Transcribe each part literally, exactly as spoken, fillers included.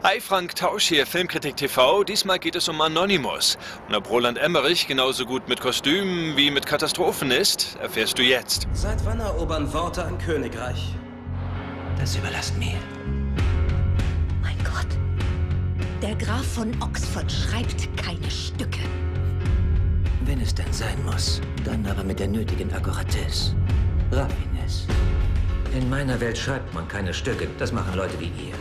Hi, Frank Tausch hier, Filmkritik T V. Diesmal geht es um Anonymous. Und ob Roland Emmerich genauso gut mit Kostümen wie mit Katastrophen ist, erfährst du jetzt. Seit wann erobern Worte ein Königreich? Das überlasst mir. Mein Gott. Der Graf von Oxford schreibt keine Stücke. Wenn es denn sein muss, dann aber mit der nötigen Akkuratesse. Raffinesse. In meiner Welt schreibt man keine Stücke. Das machen Leute wie ihr.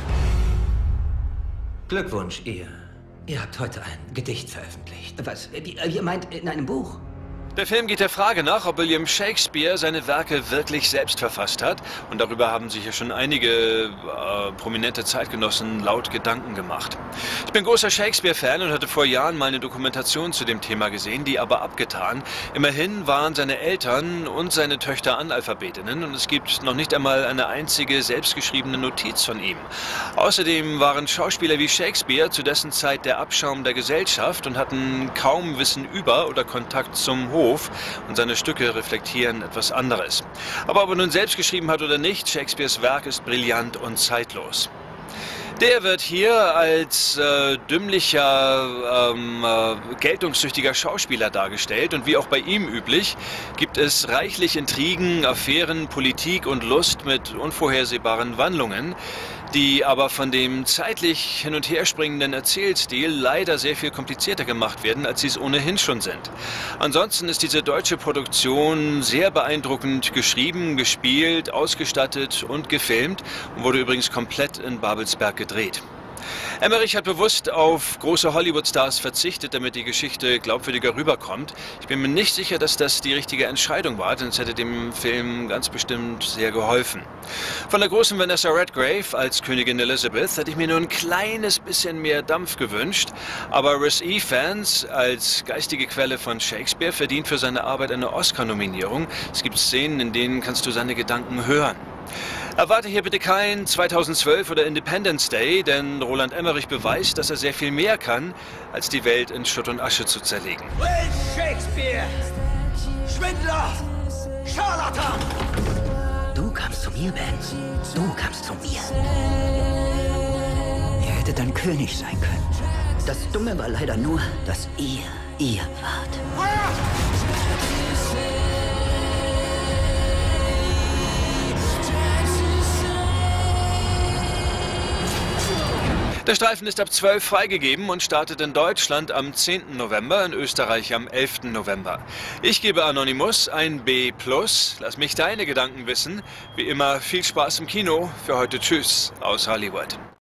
Glückwunsch, ihr. Ihr habt heute ein Gedicht veröffentlicht. Was? Ihr meint in einem Buch? Der Film geht der Frage nach, ob William Shakespeare seine Werke wirklich selbst verfasst hat. Und darüber haben sich ja schon einige äh, prominente Zeitgenossen laut Gedanken gemacht. Ich bin großer Shakespeare-Fan und hatte vor Jahren mal eine Dokumentation zu dem Thema gesehen, die aber abgetan. Immerhin waren seine Eltern und seine Töchter Analphabetinnen und es gibt noch nicht einmal eine einzige selbstgeschriebene Notiz von ihm. Außerdem waren Schauspieler wie Shakespeare zu dessen Zeit der Abschaum der Gesellschaft und hatten kaum Wissen über oder Kontakt zum Hof. Und seine Stücke reflektieren etwas anderes. Aber ob er nun selbst geschrieben hat oder nicht, Shakespeares Werk ist brillant und zeitlos. Der wird hier als äh, dümmlicher, ähm, äh, geltungssüchtiger Schauspieler dargestellt und wie auch bei ihm üblich, gibt es reichlich Intrigen, Affären, Politik und Lust mit unvorhersehbaren Wandlungen, die aber von dem zeitlich hin und her springenden Erzählstil leider sehr viel komplizierter gemacht werden, als sie es ohnehin schon sind. Ansonsten ist diese deutsche Produktion sehr beeindruckend geschrieben, gespielt, ausgestattet und gefilmt und wurde übrigens komplett in Babelsberg gedreht. Emmerich hat bewusst auf große Hollywood-Stars verzichtet, damit die Geschichte glaubwürdiger rüberkommt. Ich bin mir nicht sicher, dass das die richtige Entscheidung war, denn es hätte dem Film ganz bestimmt sehr geholfen. Von der großen Vanessa Redgrave als Königin Elizabeth hätte ich mir nur ein kleines bisschen mehr Dampf gewünscht, aber Rhys Ifans als geistige Quelle von Shakespeare verdient für seine Arbeit eine Oscar-Nominierung. Es gibt Szenen, in denen kannst du seine Gedanken hören. Erwarte hier bitte kein zweitausendzwölf oder Independence Day, denn Roland Emmerich beweist, dass er sehr viel mehr kann, als die Welt in Schutt und Asche zu zerlegen. Will Shakespeare! Schwindler! Scharlatan! Du kamst zu mir, Ben. Du kamst zu mir. Ihr hättet dann König sein können. Das Dumme war leider nur, dass ihr, ihr wart. Der Streifen ist ab zwölf freigegeben und startet in Deutschland am zehnten November, in Österreich am elften November. Ich gebe Anonymous ein B plus. Lass mich deine Gedanken wissen. Wie immer viel Spaß im Kino. Für heute tschüss aus Hollywood.